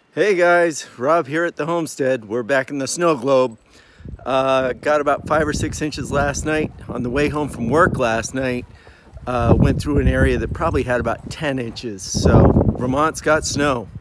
Hey guys, Rob here at the homestead. We're back in the snow globe. Got about 5 or 6 inches last night. On the way home from work last night, went through an area that probably had about 10 inches. So Vermont's got snow.